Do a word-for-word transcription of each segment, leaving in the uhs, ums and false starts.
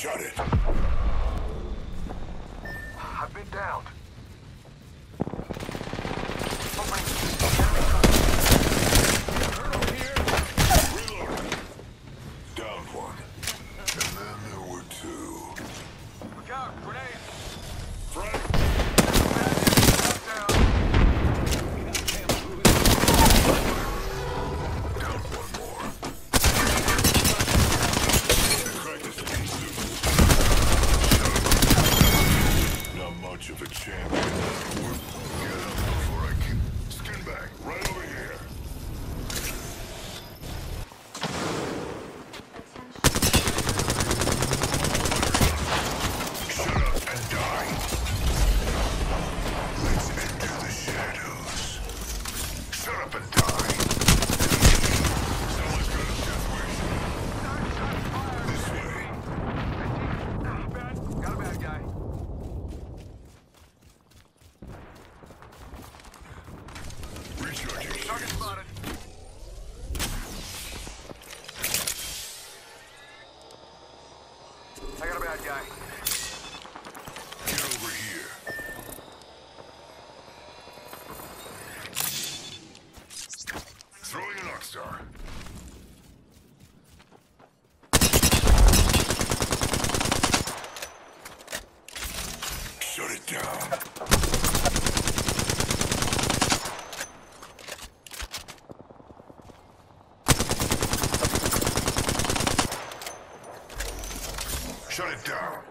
Got it. I've been downed. Down one. And then there were two. Look out, grenade! Frank! Down. Down one more. Crack this piece of- Not much of a champion. Get up before I can. Skin back. Right over here. Shut up and die. Let's enter the shadows. Shut up and die. Someone's got a death wish. This way. Bad. Got a bad guy. Recharging Target shields. spotted. I got a bad guy. Get over here. Throwing an Arcstar. Shut it down. Shut it down.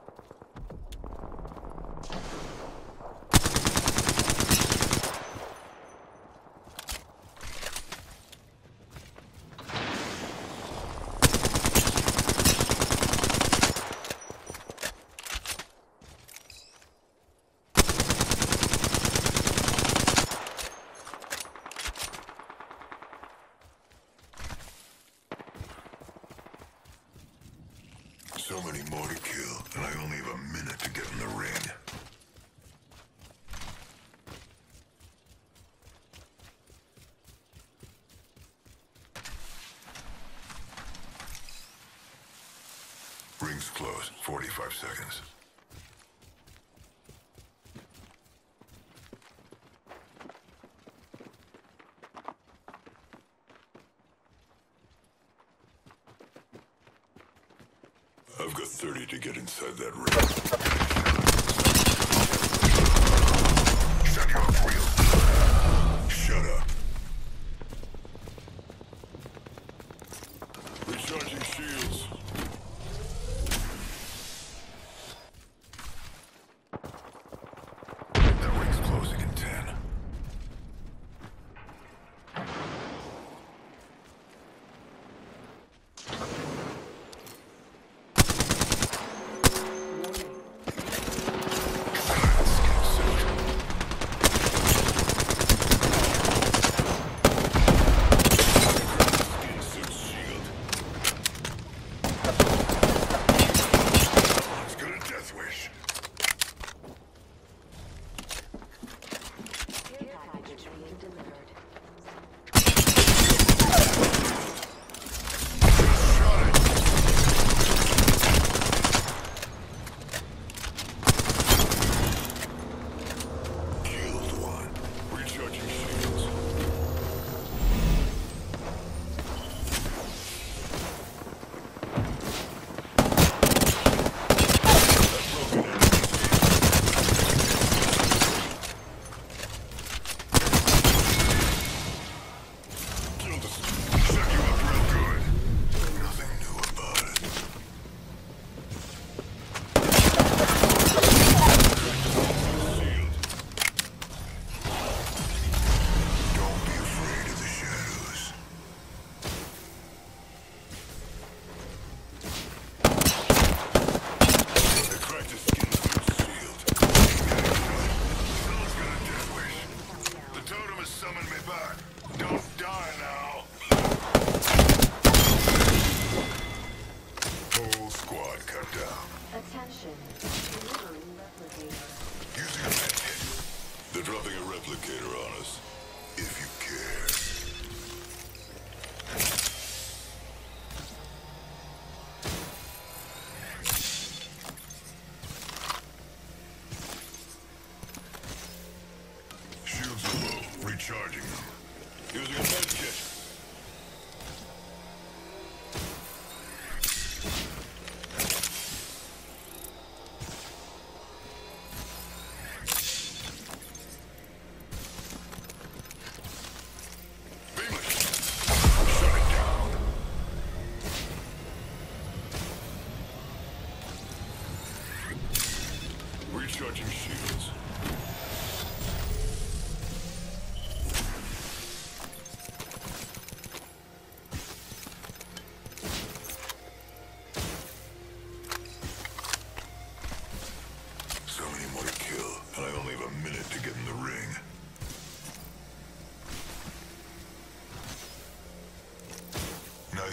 So many more to kill, and I only have a minute to get in the ring. Ring's closed. forty-five seconds. I've got thirty to get inside that ring. Shut your real. Shut up. Recharging shields. That ring's closing in ten.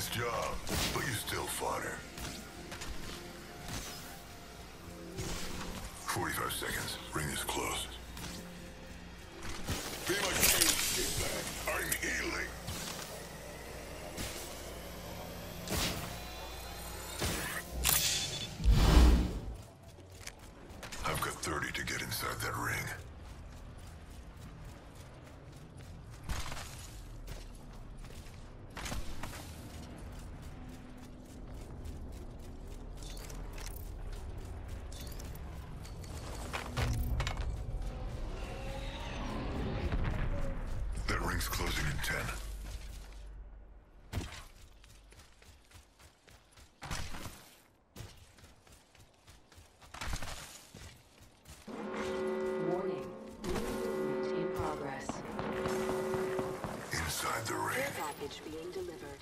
Nice job, but you still fought her. forty-five seconds. Ring is close. Be my shield, skitbag. I'm healing. I've got thirty to get inside that ring. That ring's closing in ten. Warning. Movement in progress. Inside the ring. Care package being delivered.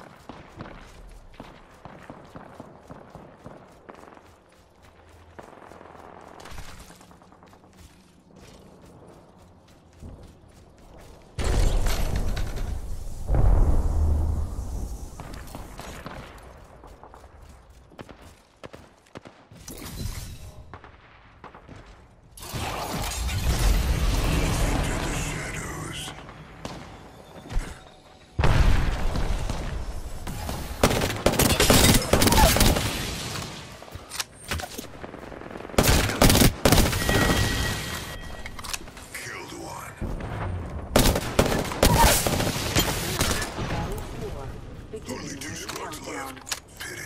Only two squads left. Pity.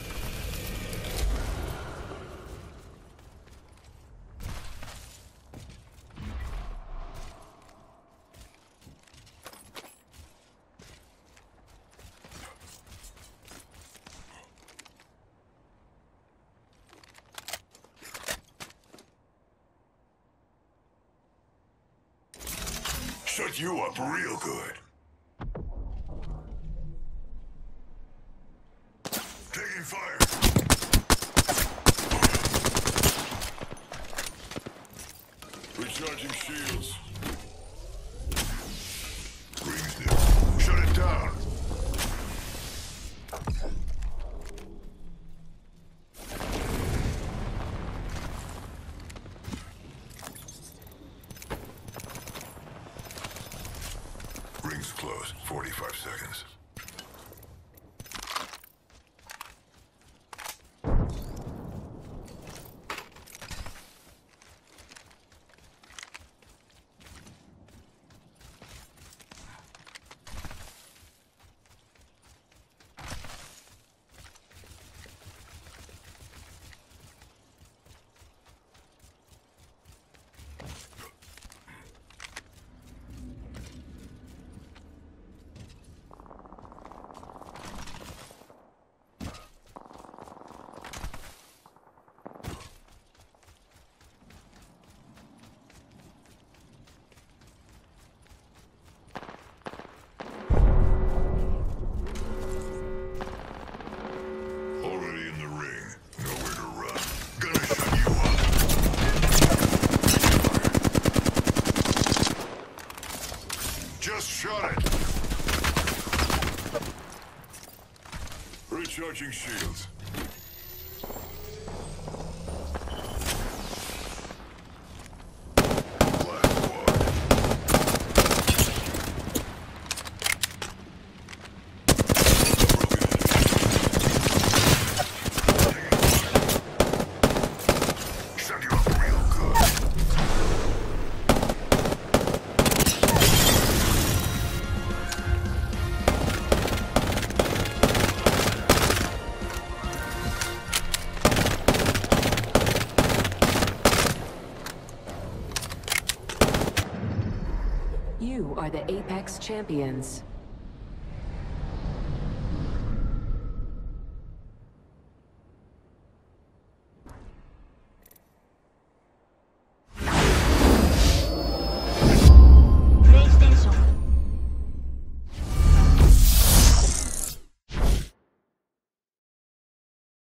Shut you up real good. Taking fire. Recharging shields. Rings new. Shut it down. Rings closed. forty-five seconds. Already in the ring. Nowhere to run. Gonna shut you up. Just shut it. Recharging shields. Last one. Shut you up real good. You are the Apex Champions.